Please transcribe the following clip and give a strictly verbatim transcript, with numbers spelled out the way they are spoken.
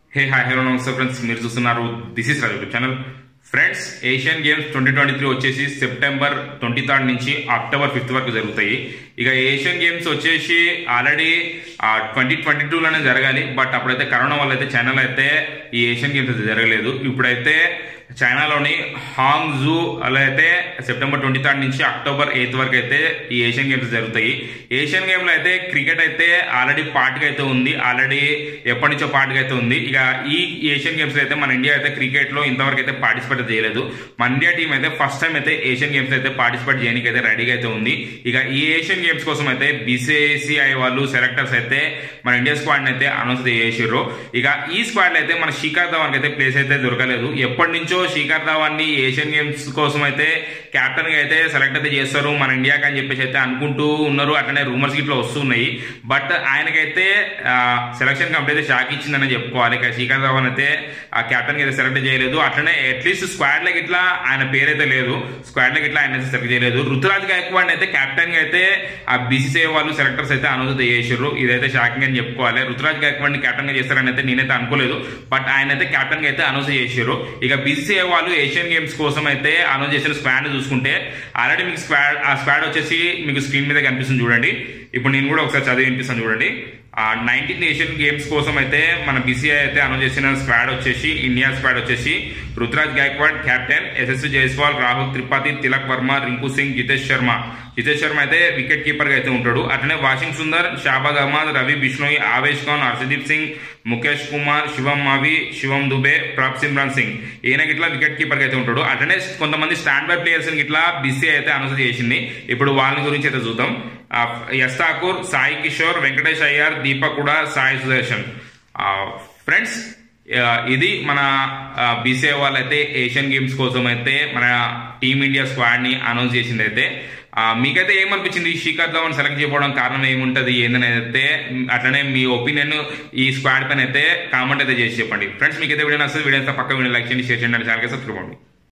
హే hi hello నమస్తే friends, మీరు చూస్తున్నారు this is Raj YouTube channel. Friends, Asian games twenty twenty three వచ్చేసి September twenty third నుంచి October fifth వరకు జరుగుతాయి. ఇక ఏషియన్ గేమ్స్ వచ్చేసి ఆల్రెడీ ట్వంటీ ట్వంటీ టూలోనే జరగాలి. బట్ అప్పుడైతే కరోనా వల్ల అయితే చైనాలో అయితే ఈ ఏషియన్ గేమ్స్ అయితే జరగలేదు. ఇప్పుడైతే చైనాలోని హాంగ్జూ అలా అయితే సెప్టెంబర్ ట్వంటీ థర్డ్ నుంచి అక్టోబర్ ఎయిత్ వరకు అయితే ఈ ఏషియన్ గేమ్స్ జరుగుతాయి. ఏషియన్ గేమ్ లో అయితే క్రికెట్ అయితే ఆల్రెడీ పార్ట్గా అయితే ఉంది, ఆల్రెడీ ఎప్పటి నుంచో పార్ట్గా అయితే ఉంది. ఇక ఈ ఏషియన్ గేమ్స్ అయితే మన ఇండియా అయితే క్రికెట్ లో ఇంతవరకు అయితే పార్టిసిపేట్ చేయలేదు. మన ఇండియా టీం అయితే ఫస్ట్ టైం అయితే ఏషియన్ గేమ్స్ అయితే పార్టిసిపేట్ చేయడానికి అయితే రెడీగా అయితే ఉంది. ఇక ఈ ఏషియన్ గేమ్స్ కోసం అయితే బీసీసీఐ వాళ్ళు సెలెక్టర్స్ అయితే మన ఇండియా స్క్వాడ్ అయితే అనౌన్స్ చేసారు. ఇక ఈ స్క్వాడ్ అయితే మన శిఖర్ ధవన్ అయితే ప్లేస్ అయితే దొరకలేదు. ఎప్పటి నుంచో శిఖర్ ధవన్ ని ఏషియన్ గేమ్స్ కోసం అయితే కెప్టెన్ గా అయితే సెలెక్ట్ అయితే చేస్తారు మన ఇండియాకి అని చెప్పేసి అయితే అనుకుంటూ ఉన్నారు. అట్లనే రూమర్స్ ఇట్లా వస్తున్నాయి. బట్ ఆయనకైతే సెలక్షన్ కమిటీ అయితే షాక్ ఇచ్చిందని చెప్పుకోవాలి. ఇక శిఖర్ ధవన్ అయితే ఆ కెప్టెన్ గా అయితే సెలెక్ట్ చేయలేదు. అట్లనే అట్లీస్ట్ స్క్వాడ్ లకి ఇట్లా ఆయన పేరైతే లేదు, స్క్వాడ్ లకి ఇట్లా ఆయన సెలెక్ట్ చేయలేదు. రుతురాజ్ గైక్వాడ్ అయితే కెప్టెన్ గా అయితే ఆ బీసీసీఐ వాళ్ళు సెలెక్టర్స్ అయితే అనౌన్స్ చేసారు. ఇదైతే షాకింగ్ అని చెప్పుకోవాలి. రుతురాజ్ గైక్వాడ్ ని కెప్టెన్ గా చేస్తారని అయితే నేనైతే అనుకోలేదు. బట్ ఆయన అయితే కెప్టెన్ గా అయితే అనౌన్స్ చేసారు. ఇక బీసీసీఐ వాళ్ళు ఏషియన్ గేమ్స్ కోసం అయితే అనౌన్స్ చేసిన స్క్వాడ్ చూసుకుంటే ఆల్రెడీ మీకు స్క్వాడ్ ఆ స్క్వాడ్ వచ్చేసి మీకు స్క్రీన్ మీద కనిపిస్తుంది చూడండి. ఇప్పుడు నేను కూడా ఒకసారి చదివి వినిపిస్తాను చూడండి. నైన్టీన్త్ ఏషియన్ గేమ్స్ కోసం అయితే మన బీసీఐ అయితే అనౌన్స్ చేసిన స్క్వాడ్ వచ్చేసి ఇండియా స్క్వాడ్ వచ్చేసి రుతురాజ్ గైక్వాడ్ కెప్టెన్, యశస్వి జైస్వాల్, రాహుల్ త్రిపాఠి, తిలక్ వర్మ, రింకు సింగ్, జితేష్ శర్మ. జితేష్ శర్మ అయితే వికెట్ కీపర్ గా అయితే ఉంటాడు. అట్లనే వాషింగ్ సుందర్, షాబాజ్ అహ్మద్, రవి బిష్ణోయ్, ఆవేష్ ఖాన్, హర్షదీప్ సింగ్, ముఖేష్ కుమార్, శివం మావి, శివం దుబే, ప్రాప్ సిమ్రాన్ సింగ్ ఈయనకి ఇట్లా వికెట్ కీపర్ గా అయితే ఉంటాడు. అట్లనే కొంతమంది స్టాండ్ బై ప్లేయర్స్ ఇట్లా బీసీఐ అయితే అనౌన్స్ చేసింది. ఇప్పుడు వాళ్ళ గురించి అయితే చూద్దాం. యస్ ఠాకూర్, సాయి కిషోర్, వెంకటేష్ అయ్యర్, దీపక్ కూడా, సాయి సుదర్శన్. ఫ్రెండ్స్, ఇది మన బీసీఐ వాళ్ళు అయితే ఏషియన్ గేమ్స్ కోసం అయితే మన టీమిండియా స్క్వాడ్ ని అనౌన్స్ చేసింది. అయితే మీకైతే ఏమనిపించింది శిఖర్ ధవన్ సెలెక్ట్ చేయడం కారణం ఏముంటది ఏందని అయితే అట్లనే మీ ఒపీనియన్ ఈ స్క్వాడ్ పైన అయితే కామెంట్ అయితే చేసి చెప్పండి. ఫ్రెండ్స్, మీకైతే వీడియో నచ్చితే వీడియో పక్క వీడియో లైక్ చేయండి, షేర్ చేయండి, ఛానల్ సబ్స్క్రైబ్ అవ్వండి.